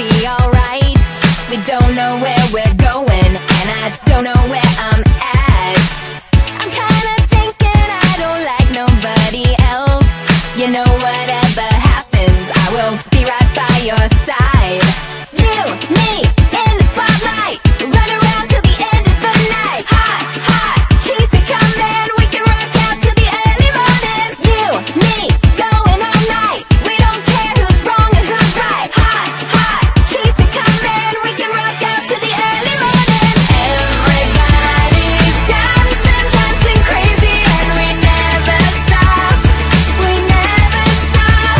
be alright. We don't know where we're going, and I don't know where I'm at. I'm kinda thinking I don't like nobody else. You know, whatever happens, I will be right by your side. You, me, in the spotlight, run around till the end of the night. Hot, hot, keep it coming, we can rock out till the early morning. You, me, going all night, we don't care who's wrong and who's right. Hot, hot, keep it coming, we can rock out till the early morning. Everybody's dancing, dancing crazy, and we never stop. We never stop.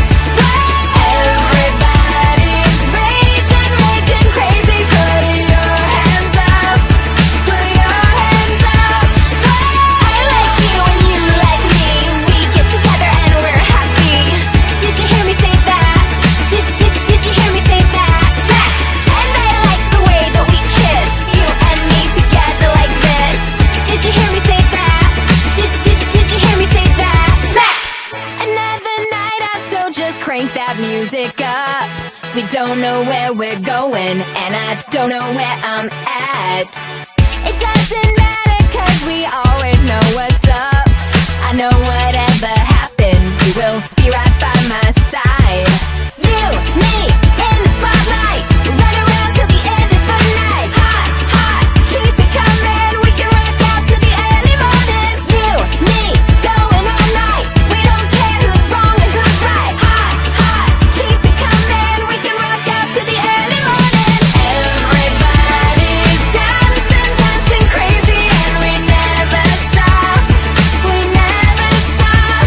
Everybody's raging, raging crazy. Put your hands up. Put your hands up. I like you and you like me. We get together and we're happy. Did you hear me say that? Did you hear me say that? Smack. And I like the way that we kiss, you and me together like this. Did you hear me say that? Did you hear me say that? Smack. Another night out, so just crank that music up. We don't know where we're going, and I don't know where I'm at. It doesn't matter, cause we always know what's up. I know whatever happens, you will be right by my side. You, me, in the spotlight, run around till the end of the night. Hot, hot, keep it coming, we can rock out till the early morning. You, me, going all night, we don't care who's wrong and who's right. Hot, hot, keep it coming, we can rock out till the early morning. Everybody's dancing, dancing crazy, and we never stop. We never stop.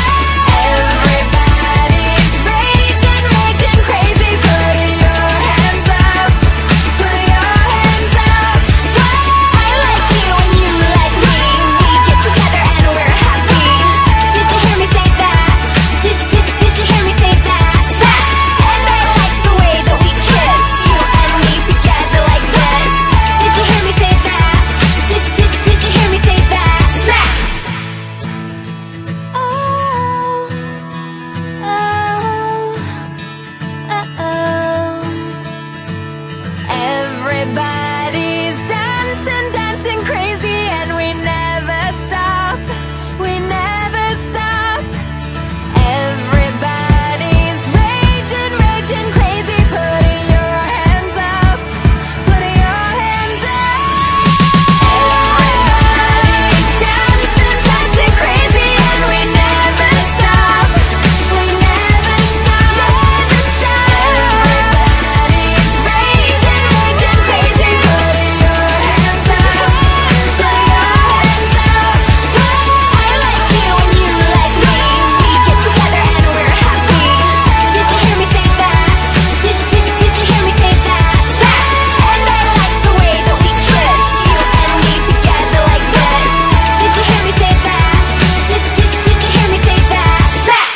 Everybody's raging, raging crazy. Put your hands up. Put your hands up. I like you and you like me. We get together and we're happy. Did you hear me say that? Did you hear me say that? And I like the way that we kiss, you and me together like this. Did you hear me say that? Did you hear me say that? Smack. Oh, oh, oh. Everybody's dancing, dancing crazy, and we never stop. We never stop. Everybody's raging, raging crazy. Put your hands up. Put your hands up. Everybody's dancing, dancing crazy, and we never stop. We never stop. Never stop. Everybody's raging, raging crazy. Put your hands up. Put your hands up. I like you and you like me. We get together and we're happy. Did you hear me say that? Did you hear me say that? And I like the way that we kiss, you and me together like this. Did you hear me say that? Did you hear me say that? Smack.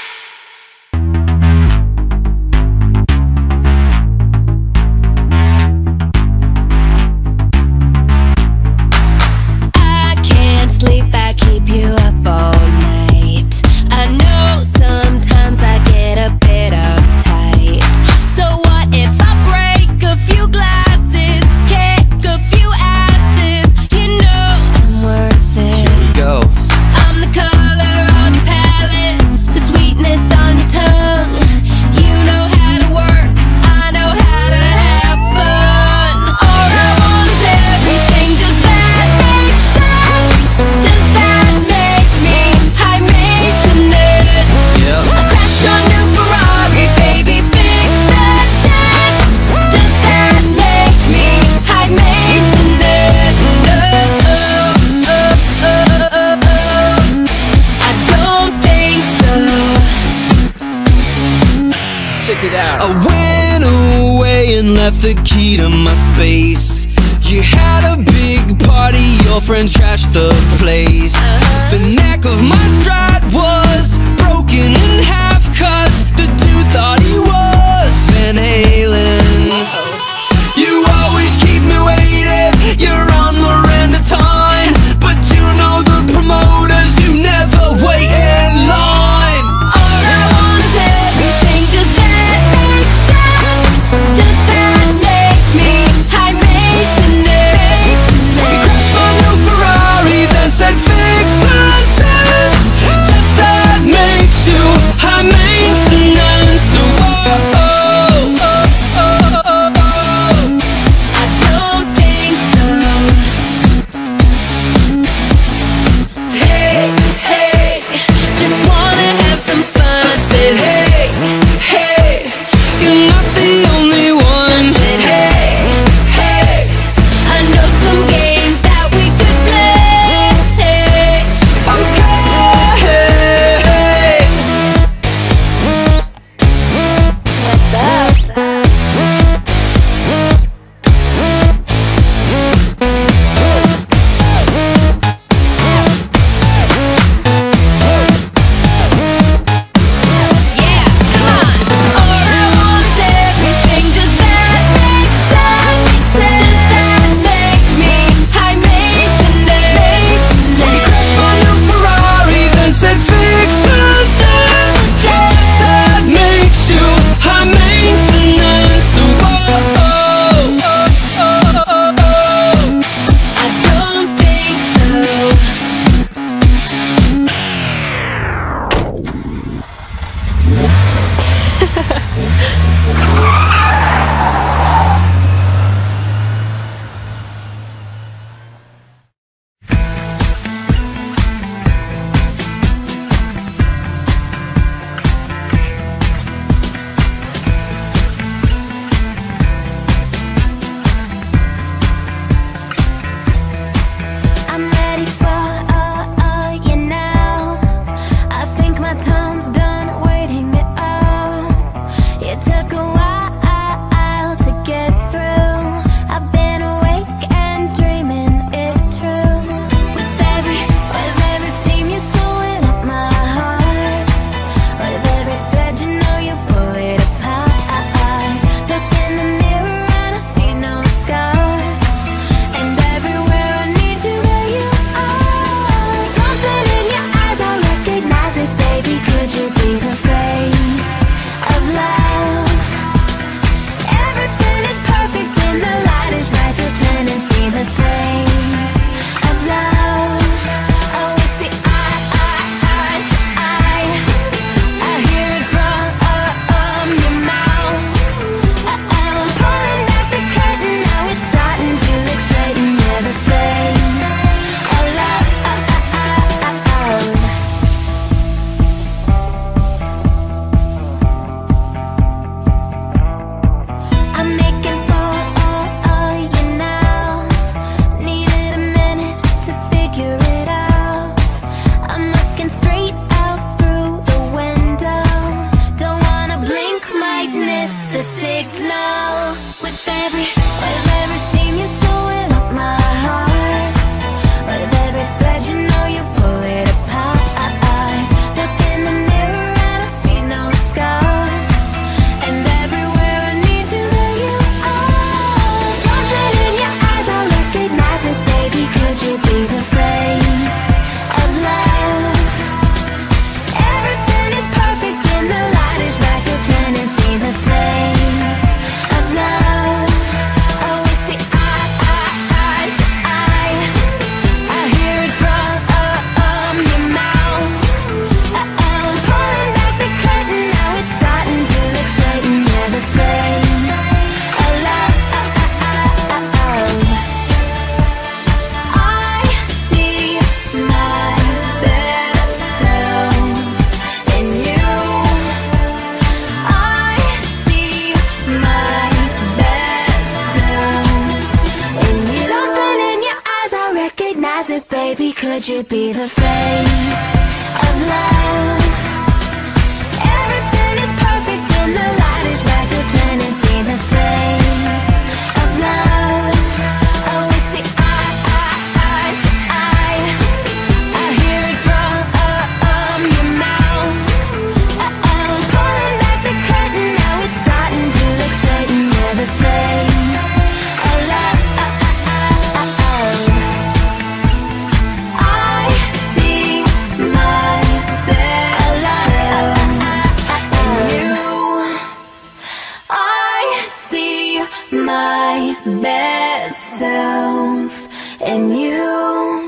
I can't sleep, I keep you up all night. I know sometimes I get a bit uptight. So what if I break a few glasses, kick a few asses? You know I'm worth it. Here we go. I'm the color on your palette, the sweetness on your tongue. You know how to work, I know how to have fun. All I want is everything. Does that make sense? Does that make me high maintenance? Yep. I crashed your new Ferrari, baby, fix the dent. Does that make me high maintenance? I don't think so. Check it out. I went away and left the key to my space. You had a big party, your friends trashed the place. The neck of my stride was broken in half, cause the dude thought he was Van Halen. You always keep me waiting, you're on Miranda time, but you know the promoters, you never wait in line. All I want is everything. Does that make sense? Does Baby, could you be the face of love? Everything is perfect when the light is right. You turn and see the face of love. Oh, we see eye to eye. I hear it from your mouth. Pulling back the curtain, now it's starting to look certain. You're the face of love. I see my best self in you. I see my best self in you.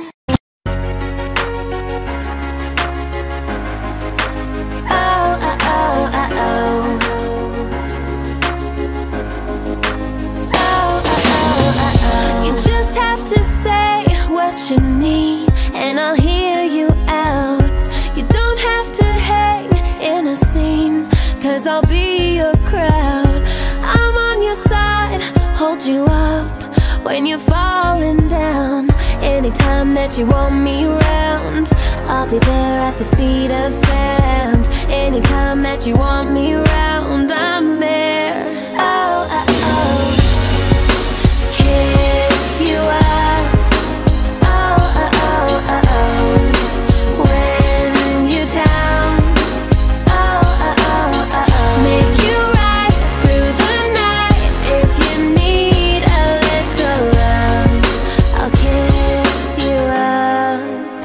You just have to say what you need, and I'll hear you out. You don't have to hang in a scene, 'cause I'll be your crowd. I'm on your side, hold you up when you're falling down. Anytime that you want me around, I'll be there at the speed of sound. Anytime that you want me around, I'm there. Oh, oh, oh. Kiss you up. Oh, oh, oh, oh, oh. When you're down. Oh, oh, oh, oh, oh. Make you right through the night. If you need a little love, I'll kiss you up.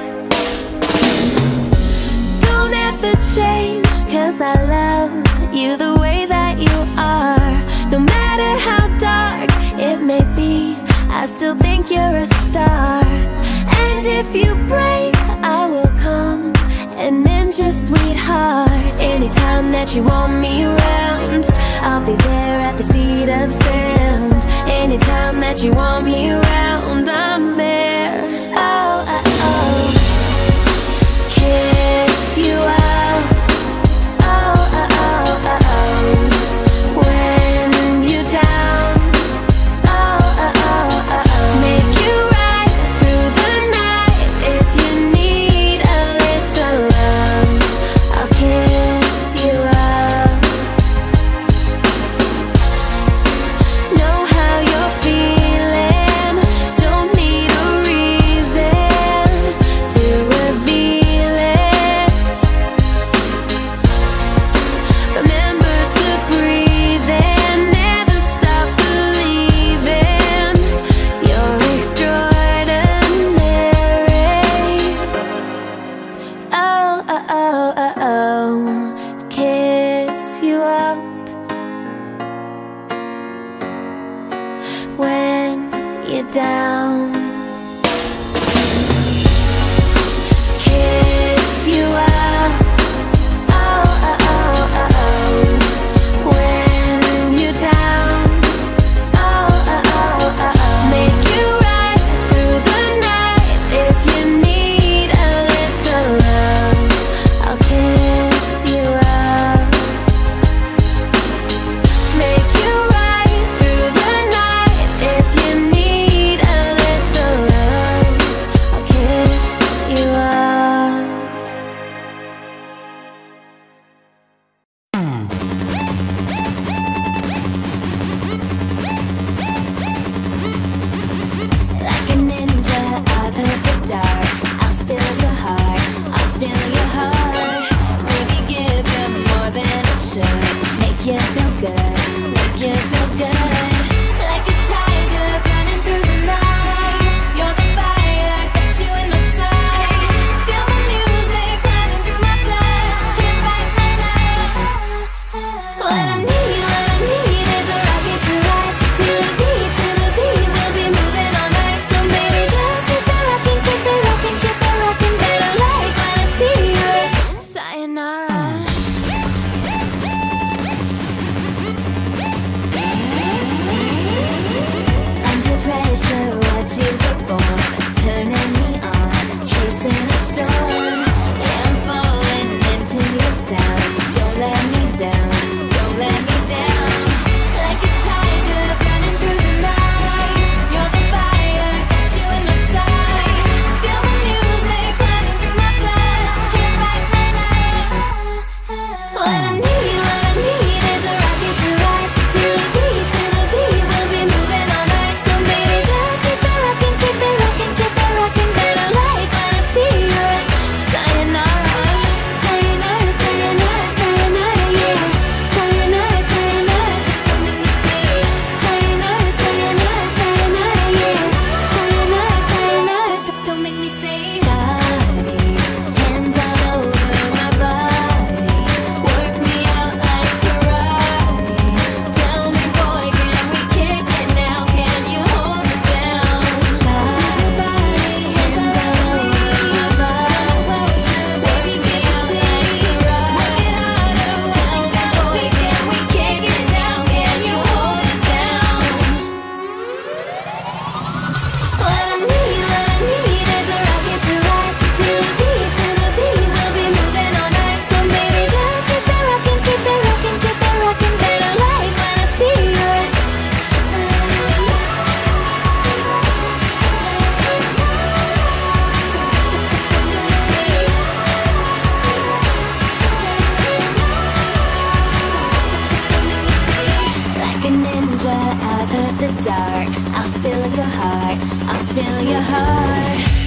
Don't ever change, 'cause I love you the way that you are. No matter how dark it may be, I still think you're a star. And if you break, I will come and mend your sweetheart. Anytime that you want me around, I'll be there at the speed of sound. Anytime that you want me around, I'm there. Oh, oh, oh. Kiss you up. Oh, oh, oh, oh, oh. When you're down. Oh, oh, oh, oh, oh. Make you right through the night. If you need a little love, I'll kiss you up. Know how you're feeling. Don't need a reason to reveal it. Remember to breathe in. Never stop believing. You're extraordinary. Oh, oh, oh, oh, oh. Kiss you up when you're down. Kiss you up. Oh, oh, oh, oh, oh. When you're down. Oh, oh, oh, oh, oh. Make you right through the night. If you need a little love, I'll kiss you up. Make you right through the night. If you need a little weather the dark. I'll steal your heart, I'll steal your heart.